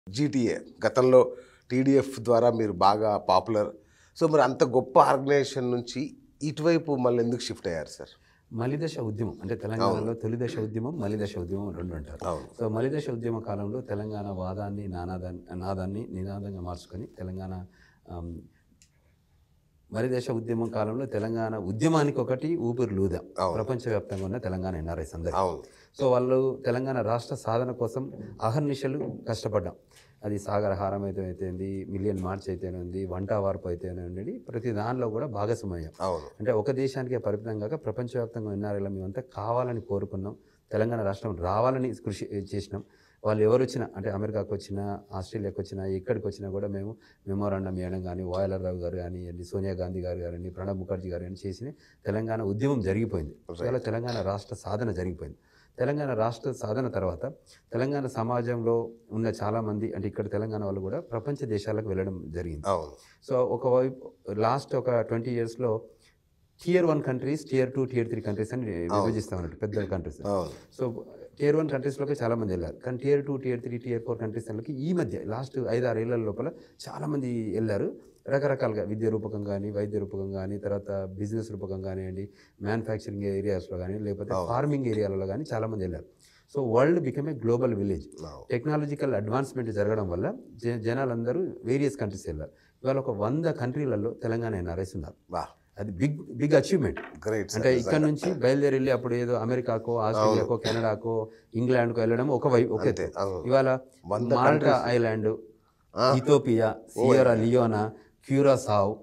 GTA గతంలో TDF ద్వారా మీరు బాగా పాపులర్. సో మరి అంత గొప్ప ఆర్గనైజేషన్ నుంచి ఇటువైపు మళ్ళీ ఎందుకు షిఫ్ట్ అయ్యారు సార్? మలిదశ ఉద్యమం అంటే తెలంగాణలో తొలి దశ ఉద్యమం, మలిదశ ఉద్యమం రెండు అంటారు. అవును. సో మలిదశ ఉద్యమ కాలంలో తెలంగాణ వాదాన్ని నాదాన్ని నినాదంగా మార్చుకొని తెలంగాణ మలిదశ ఉద్యమం కాలంలో తెలంగాణ ఉద్యమానికి ఒకటి ఊపిరి లూదాం. ప్రపంచవ్యాప్తంగా ఉన్న తెలంగాణ ఎన్ఆర్ఐస్ అందరూ. సో వాళ్ళు తెలంగాణ రాష్ట్ర సాధన కోసం అహర్నిశలు కష్టపడ్డాం. అది సాగర హారం అయితేనేది, మిలియన్ మార్చ్ అయితేనేది, వంట వార్పు అయితేనేది, ప్రతి దానిలో కూడా భాగస్వామ్యం. అంటే ఒక దేశానికే పరిమితం కాక ప్రపంచవ్యాప్తంగా ఎన్ఆర్ఐల మేమంతా కావాలని కోరుకున్నాం. తెలంగాణ రాష్ట్రం రావాలని కృషి చేసినాం. వాళ్ళు ఎవరు వచ్చినా అంటే అమెరికాకు వచ్చినా, ఆస్ట్రేలియాకి వచ్చినా, ఎక్కడికి వచ్చినా కూడా మేము మెమోరాండం చేయడం కానీ, వాయలర్ రావు గారు కానివ్వండి, సోనియా గాంధీ గారు కానీ, ప్రణబ్ ముఖర్జీ గారు కానీ చేసిన తెలంగాణ ఉద్యమం జరిగిపోయింది. ఇవాళ తెలంగాణ రాష్ట్ర సాధన జరిగిపోయింది. తెలంగాణ రాష్ట్ర సాధన తర్వాత తెలంగాణ సమాజంలో ఉన్న చాలామంది అంటే ఇక్కడ తెలంగాణ వాళ్ళు కూడా ప్రపంచ దేశాలకు వెళ్ళడం జరిగింది. సో ఒకవైపు లాస్ట్ ఒక 20 yearsలో Tier 1 countries, Tier 2, Tier 3 countries అని విభజిస్తామన్నట్టు పెద్ద కంట్రీస్. సో Tier 1 కంట్రీస్లోకి చాలామంది వెళ్ళారు. కానీ Tier 2, Tier 3, Tier 4 కంట్రీస్ వాళ్ళకి ఈ మధ్య లాస్ట్ 5-6 ఏళ్ల లోపల చాలామంది వెళ్ళారు. రకరకాలుగా విద్య రూపకం కానీ, వైద్య రూపకం కానీ, తర్వాత బిజినెస్ రూపకం కానివ్వండి, మ్యానుఫ్యాక్చరింగ్ ఏరియాస్లో కానీ, లేకపోతే ఫార్మింగ్ ఏరియాలలో కానీ చాలామంది వెళ్ళారు. So world become a global village. Technological advancement జరగడం వల్ల జనాలందరూ వేరియస్ కంట్రీస్ వెళ్ళారు. ఇవాళ ఒక 100 కంట్రీలలో తెలంగాణ ఎన్ఆర్ఐస్ ఉన్నారు. అది బిగ్ అచీవ్మెంట్. అంటే ఇక్కడ నుంచి బయలుదేరి వెళ్ళి అప్పుడు ఏదో అమెరికాకో, ఆస్ట్రేలియాకో, కెనడాకో, ఇంగ్లాండ్కో వెళ్ళడం ఒకే. ఇవాళ Malta island, Ethiopia, Sierra Leone, Curacao,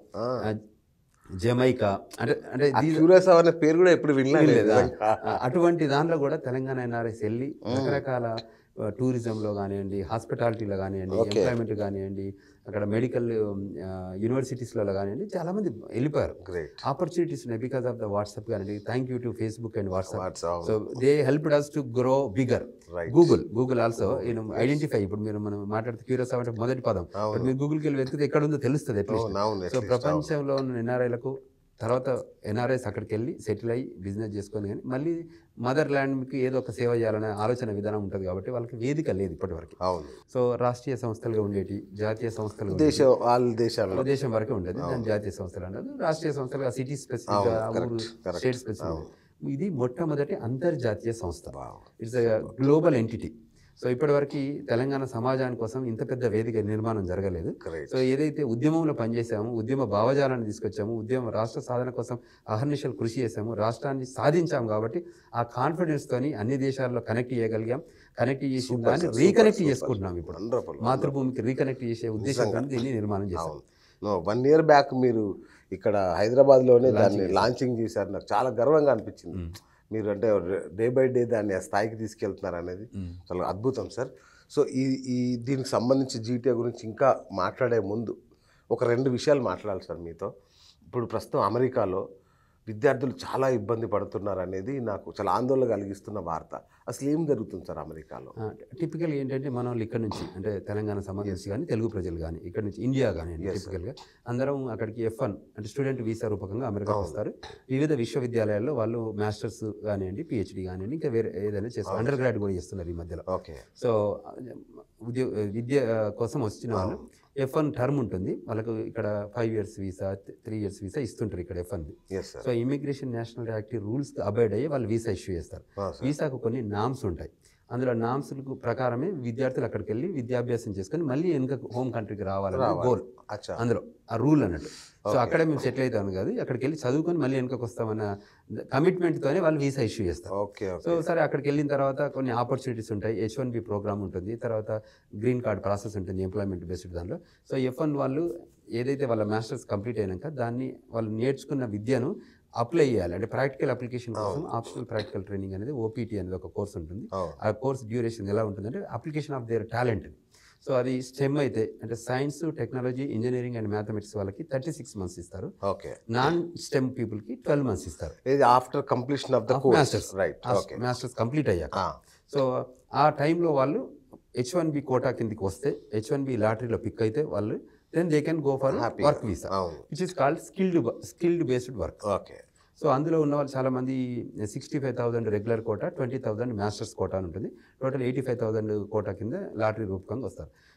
Jamaica అంటే క్యూరాసావ్ అనే పేరు కూడా ఎప్పుడు వినలేదు. అటువంటి దాంట్లో కూడా తెలంగాణ ఎన్ఆర్ఐస్ వెళ్ళి రకరకాల టూరిజంలో కానివ్వండి, హాస్పిటాలిటీలో కానివ్వండి, ఎంప్లాయ్మెంట్ కానివ్వండి, అక్కడ మెడికల్ యూనివర్సిటీస్లలో కానివ్వండి చాలామంది వెళ్ళిపోయారు. ఆపర్చునిటీస్ ఉన్నాయి బికాస్ ఆఫ్ ద వాట్సాప్ కానివ్వండి. Thank you to Facebook and WhatsApp. So they helped us to grow bigger. Google also identify. ఇప్పుడు మీరు మనం మాట్లాడితే క్యూరియసావ్ అంటే మొదటి పదం. మీరు గూగుల్కి వెళ్ళి వెతికితే ఎక్కడ ఉందో తెలుస్తుంది అట్లీస్ట్. సో ప్రపంచంలో ఉన్న ఎన్ఆర్ఐలకు తర్వాత ఎన్ఆర్ఐస్ అక్కడికి వెళ్ళి సెటిల్ అయ్యి బిజినెస్ చేసుకొని కానీ మళ్ళీ మదర్ ల్యాండ్కి ఏదో ఒక సేవ చేయాలనే ఆలోచన విధానం ఉంటుంది కాబట్టి వాళ్ళకి వేదిక లేదు ఇప్పటివరకు. సో రాష్ట్రీయ సంస్థలుగా ఉండేటి, జాతీయ సంస్థలు దేశం వరకే ఉండేది. దాని జాతీయ సంస్థలు అన్నది రాష్ట్రీయ సంస్థలుగా సిటీ స్పెసిఫిక్గా, స్టేట్ స్పెసిఫిక్. ఇది మొట్టమొదటి అంతర్జాతీయ సంస్థ. It's global entity. సో ఇప్పటివరకు తెలంగాణ సమాజాని కోసం ఇంత పెద్ద వేదిక నిర్మాణం జరగలేదు. సో ఏదైతే ఉద్యమంలో పనిచేసామో, ఉద్యమ భావజాలాన్ని తీసుకొచ్చాము, ఉద్యమ రాష్ట్ర సాధన కోసం అహర్నిశలు కృషి చేసాము, రాష్ట్రాన్ని సాధించాము. కాబట్టి ఆ కాన్ఫిడెన్స్తోని అన్ని దేశాల్లో కనెక్ట్ చేయగలిగాం. కనెక్ట్ చేసి దాన్ని రీకనెక్ట్ చేసుకుంటున్నాం. ఇప్పుడు మాతృభూమికి రీకనెక్ట్ చేసే ఉద్దేశంతో దీన్ని నిర్మాణం చేశాం. 1 year బ్యాక్ మీరు ఇక్కడ హైదరాబాద్లోనే దాన్ని లాంచింగ్ చేశారు. నాకు చాలా గర్వంగా అనిపించింది. మీరు అంటే డే బై డే దాన్ని ఆ స్థాయికి తీసుకెళ్తున్నారు అనేది చాలా అద్భుతం సార్. సో దీనికి సంబంధించి జీటీఏ గురించి ఇంకా మాట్లాడే ముందు ఒక 2 విషయాలు మాట్లాడాలి సార్ మీతో. ఇప్పుడు ప్రస్తుతం అమెరికాలో విద్యార్థులు చాలా ఇబ్బంది పడుతున్నారు అనేది నాకు చాలా ఆందోళన కలిగిస్తున్న వార్త. అసలు ఏం జరుగుతుంది సార్ అమెరికాలో? టిపికల్ ఏంటంటే మన వాళ్ళు ఇక్కడ నుంచి అంటే తెలంగాణ సంబంధించి కానీ, తెలుగు ప్రజలు కానీ, ఇక్కడ నుంచి ఇండియా కానీ టిపికల్గా అందరం అక్కడికి F1 అంటే స్టూడెంట్ వీసా రూపకంగా అమెరికాకి వస్తారు. వివిధ విశ్వవిద్యాలయాల్లో వాళ్ళు మాస్టర్స్ కానివ్వండి, PhD కానివ్వండి, ఇంకా వేరే ఏదైనా చేస్తారు. అండర్ గ్రాడ్ కూడా చేస్తున్నారు ఈ మధ్యలో. సో విద్య కోసం వచ్చిన వాళ్ళు F1 టర్మ్ ఉంటుంది వాళ్ళకు. ఇక్కడ 5 years వీసా, 3 years వీసా ఇస్తుంటారు ఇక్కడ F1. So immigration national active rules abide అయ్యి వాళ్ళు వీసా ఇష్యూ చేస్తారు. వీసాకు కొన్ని నామ్స్ ఉంటాయి. అందులో నామ్స్లకు ప్రకారమే విద్యార్థులు అక్కడికి వెళ్ళి విద్యాభ్యాసం చేసుకొని మళ్ళీ వెనుక హోమ్ కంట్రీకి రావాలని గోల్. అందులో ఆ రూల్ అన్నట్టు. సో అక్కడే మేము సెటిల్ అవుతాము కాదు, అక్కడికి వెళ్ళి చదువుకొని మళ్ళీ వెనుకకు వస్తామన్న కమిట్మెంట్తోనే వాళ్ళు వీసా ఇష్యూ చేస్తారు. సో సరే అక్కడికి వెళ్ళిన తర్వాత కొన్ని ఆపర్చునిటీస్ ఉంటాయి. H1B ప్రోగ్రామ్ ఉంటుంది, తర్వాత గ్రీన్ కార్డ్ ప్రాసెస్ ఉంటుంది ఎంప్లాయ్మెంట్ బేస్డ్ దానిలో. సో F1 వాళ్ళు ఏదైతే వాళ్ళ మాస్టర్స్ కంప్లీట్ అయినాక దాన్ని వాళ్ళు నేర్చుకున్న విద్యను అప్లై చేయాలి. అంటే ప్రాక్టికల్ అప్లికేషన్ కోసం ఆప్షనల్ ప్రాక్టికల్ ట్రైనింగ్ అనేది OPT అనేది ఒక కోర్స్ ఉంటుంది. ఆ కోర్స్ డ్యూరేషన్ ఎలా ఉంటుందంటే application of their talent. So అది స్టెమ్ అయితే అంటే science, technology, engineering and mathematics వాళ్ళకి 36 months ఇస్తారు. నాన్ స్టెమ్ పీపుల్కి 12 months ఇస్తారు. After completion of the masters. Masters complete అయ్యాక. సో ఆ టైంలో వాళ్ళు H1B కోటా కిందికి వస్తే, H1B లాటరీలో పిక్ అయితే వాళ్ళు then they can go for work visa, which is called skilled based work. So అందులో ఉన్న వాళ్ళు చాలామంది 65,000 రెగ్యులర్ కోటా, 20,000 మాస్టర్స్ కోటా అని ఉంటుంది. టోటల్ 85,000 కోటా కింద లాటరీ రూపకంగా వస్తారు.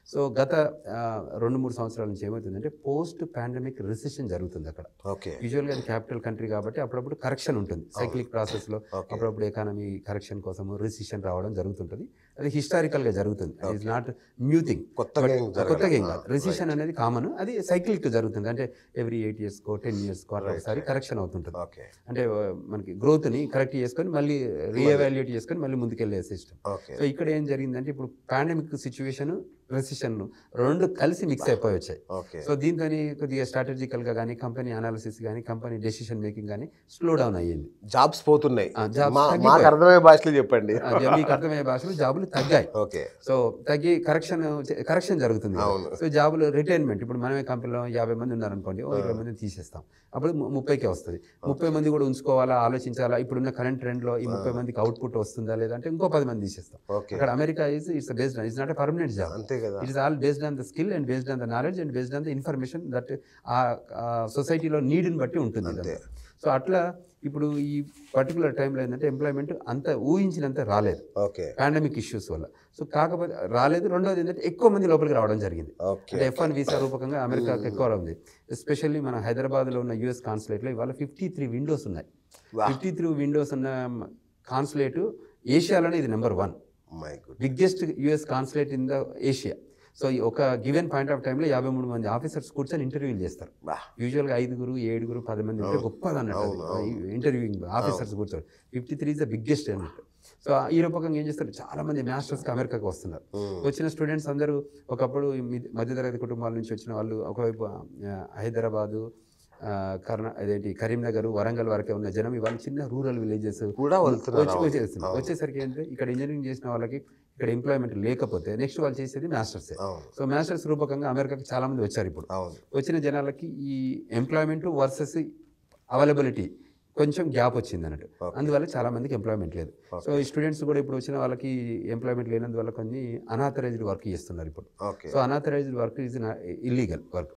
సో గత 2-3 సంవత్సరాల నుంచి ఏమవుతుందంటే పోస్ట్ పాండమిక్ రిసెషన్ జరుగుతుంది అక్కడ. ఓకే. యూజువల్గా అది క్యాపిటల్ కంట్రీ కాబట్టి అప్పుడప్పుడు కరెక్షన్ ఉంటుంది సైక్లిక్ ప్రాసెస్లో. అప్పుడప్పుడు ఎకానమీ కరెక్షన్ కోసం రిసెషన్ రావడం జరుగుతుంటుంది. అది హిస్టారికల్గా జరుగుతుంది. ఇట్స్ నాట్ న్యూ థింగ్, కొత్తగా ఏం కాదు. రిసెషన్ అనేది కామన్, అది సైక్లిక్ జరుగుతుంది. అంటే ఎవ్రీ 8 yearsకో 10 yearsకో అట్లా ఒకసారి కరెక్షన్ అవుతుంటుంది. అంటే మనకి గ్రోత్ని కరెక్ట్ చేసుకొని మళ్ళీ రీఎవాల్యుయేట్ చేసుకొని మళ్ళీ ముందుకెళ్ళే సిస్టమ్. సో ఇక్కడ ఏం జరిగిందంటే ఇప్పుడు పాండమిక్ సిచ్యువేషన్ రెసిషన్ రెండు కలిసి మిక్స్ అయిపోయి వచ్చాయి. సో దీంతో కొద్దిగా స్ట్రాటజికల్గా కానీ కంపెనీ అనాలిసిస్ కానీ కంపెనీ డెసిషన్ మేకింగ్ కానీ స్లో డౌన్ అయ్యింది. జాబ్స్ పోతున్నాయి. అర్థమయ్యే భాషలో చెప్పండి. మీకు అర్థమయ్యే భాషలో జాబులు తగ్గాయి. సో తగ్గి కరెక్షన్ జరుగుతుంది. సో జాబులు రిటైర్మెంట్, ఇప్పుడు మనమే కంపెనీలో 50 మంది ఉన్నారనుకోండి, 20 మందిని తీసేస్తాం. అప్పుడు 30కే వస్తుంది. 30 మంది కూడా ఉంచుకోవాలా, ఆలోచించాలా, ఇప్పుడున్న కరెంట్ ట్రెండ్లో ఈ 30 మందికి అవుట్పుట్ వస్తుందా లేదంటే ఇంకో 10 మంది తీసేస్తాం. అక్కడ America it's based on, it's not a permanent job. It is all based on the skill and based on the knowledge and based on the information that సొసైటీలో నీడ్ని బట్టి ఉంటుంది. సో అట్లా ఇప్పుడు ఈ పర్టికులర్ టైంలో ఏంటంటే ఎంప్లాయ్మెంట్ అంత ఊహించినంత రాలేదు పాండమిక్ ఇష్యూస్ వల్ల. సో కాకపోతే రాలేదు. రెండోది ఏంటంటే ఎక్కువ మంది లోపలికి రావడం జరిగింది. అంటే F1 వీసా రూపకంగా అమెరికాకి ఎక్కువ ఉంది. ఎస్పెషల్లీ మన హైదరాబాద్లో ఉన్న US కాన్సులేట్లో ఇవాళ 53 విండోస్ ఉన్నాయి. 53 విండోస్ ఉన్న కాన్సులేటు ఏషియాలోనే ఇది number 1 biggest US consulate in the Asia. So ఒక గివెన్ పాయింట్ ఆఫ్ టైంలో 53 మంది ఆఫీసర్స్ కూర్చొని ఇంటర్వ్యూలు చేస్తారు. యూజువల్గా 5, 7, 10 మంది ఉంటే గొప్పది అన్నట్టు ఇంటర్వ్యూయింగ్ ఆఫీసర్స్ కూర్చొని. 53 ఇస్ ద బిగ్గెస్ట్ అన్నట్టు. సో ఈ రూపకంగా ఏం చేస్తారు, చాలా మంది మాస్టర్స్కి అమెరికాకి వస్తున్నారు. వచ్చిన స్టూడెంట్స్ అందరూ ఒకప్పుడు మధ్యతరగతి కుటుంబాల నుంచి వచ్చిన వాళ్ళు, ఒకవైపు హైదరాబాదు, కరీంనగర్, వరంగల్ వరకే ఉన్న జనం ఇవాళ చిన్న రూరల్ విలేజెస్ కూడా వచ్చేసరికి ఏంటంటే ఇక్కడ ఇంజనీరింగ్ చేసిన వాళ్ళకి ఇక్కడ ఎంప్లాయ్మెంట్ లేకపోతే నెక్స్ట్ వాళ్ళు చేసేది మాస్టర్సే. సో మాస్టర్స్ రూపకంగా అమెరికాకి చాలా మంది వచ్చారు. ఇప్పుడు వచ్చిన జనాలకి ఈ ఎంప్లాయ్మెంట్ వర్సెస్ అవైలబిలిటీ కొంచెం గ్యాప్ వచ్చింది అన్నట్టు. అందువల్ల చాలా మందికి ఎంప్లాయ్మెంట్ లేదు. సో ఈ స్టూడెంట్స్ కూడా ఇప్పుడు వచ్చిన వాళ్ళకి ఎంప్లాయ్మెంట్ లేనందువల్ల కొన్ని అనాథరైజ్డ్ వర్క్ చేస్తున్నారు ఇప్పుడు. So unauthorised work is illegal work.